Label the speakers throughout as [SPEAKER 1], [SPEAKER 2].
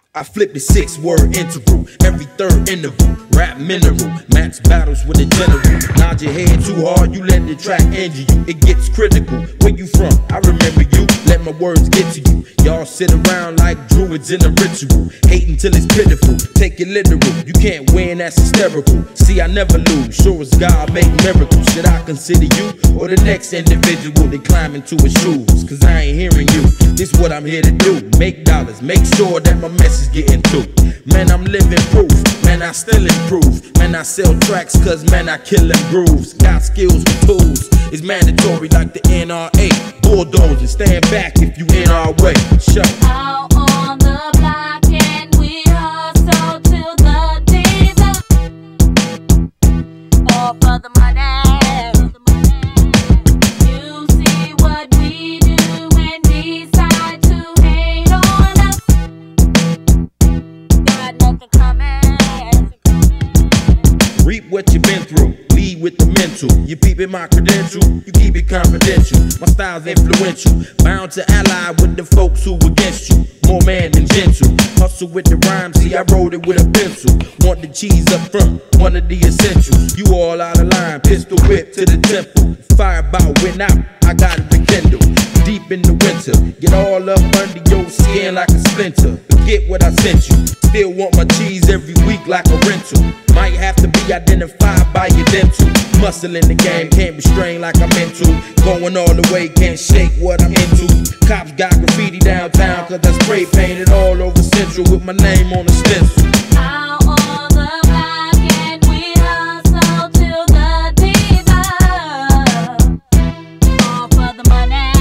[SPEAKER 1] I flip the 6-word integral, every third interval, rap mineral, max battles with a general. Nod your head too hard, you let the track injure you, it gets critical. Where you from? I remember you, let my words get to you. Y'all sit around like druids in a ritual, hating till it's pitiful, take it literal. You can't win, that's hysterical. See, I never lose, sure as God make miracles. Should I consider you, or the next individual that climb into his shoes? Cause I ain't hearing you, this what I'm here to do. Make dollars, make sure that my message getting through. Man, I'm living proof, man, I still improve. Man, I sell tracks cause man, I kill them grooves. Got skills with tools, it's mandatory like the NRA. Bulldozer, stand back if you in our way. Show.
[SPEAKER 2] Out on the block and we hustle till the days up. All for the money. You see what we do and decide to hate on us. Got nothing coming.
[SPEAKER 1] Reap what you been through, lead with the mental. You peepin' my credential, you keep it confidential. My style's influential, bound to ally with the folks who against you. More man than gentle, hustle with the rhyme, see I wrote it with a pencil. Want the cheese up front, one of the essentials. You all out of line, pistol whip to the temple. Fireball went out, I got it rekindled. Deep in the winter, get all up under your skin like a splinter. Forget what I sent you, still want my cheese every week like a rental. Might have to be identified by your dental. Muscle in the game, can't restrain like I'm into. Going all the way, can't shake what I'm into. Cops got graffiti downtown cause I spray painted all over Central with my name on a stencil.
[SPEAKER 2] Out on the block and we hustle till the days up. All for the money.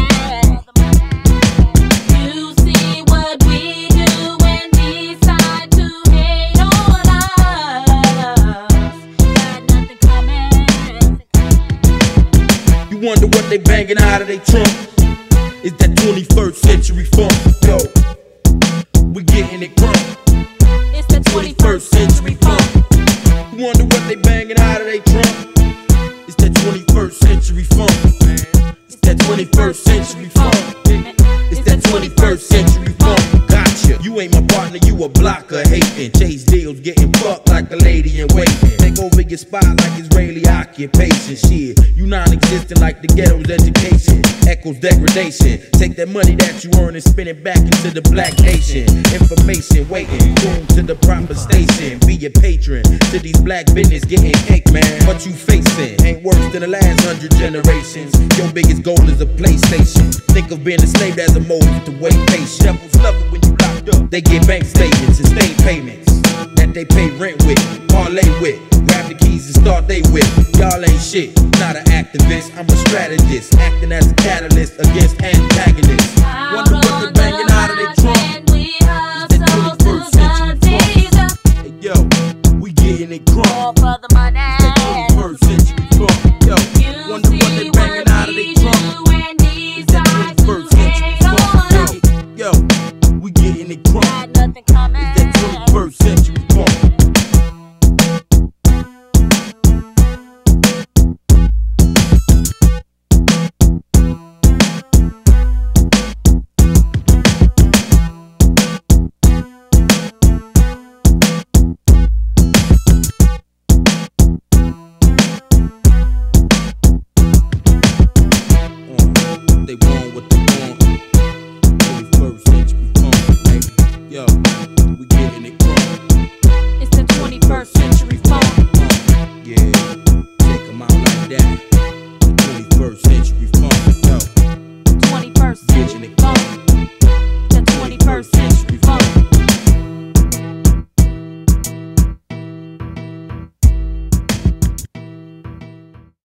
[SPEAKER 2] You see what we do and decide to hate on us. Got nothing coming.
[SPEAKER 1] You wonder what they banging out of they trunk? It's that 21st century funk, yo. We getting it crunk.
[SPEAKER 2] It's the
[SPEAKER 1] 21st century funk. You wonder what they banging out of they trunk? It's that 21st century funk. It's that 21st century funk. It's that 21st century funk. Gotcha. You ain't my partner, you a blocker hating. Chase deals, getting fucked like a lady in waiting. Take over your spot like Israeli occupation. Shit, you non-existent like the ghetto's education. Echoes degradation. Take that money that you earn and spin it back into the black nation. Information waiting, boom to the proper station. Be a patron to these black business getting cake, man. What you facing ain't worse than the last 100 generations. Your biggest goal is a PlayStation. Think of being a slave as a motive to wait patient. Devils love it when you locked up. They get bank statements and state payments that they pay rent with, parlay with. Grab the keys and start they with. Y'all ain't shit, not an activist. I'm a strategist, acting as a catalyst against antagonists. Wonder what they banging out of they trunk. It's that 21st century funk. Hey yo, we getting it crunk.
[SPEAKER 2] All for the money.
[SPEAKER 1] It's that 21st century funk. Yo, wonder what they banging out of they trunk. It's that 21st century funk. Yo, we getting it crunk.
[SPEAKER 2] Got nothing coming.
[SPEAKER 1] It's that 21st century funk.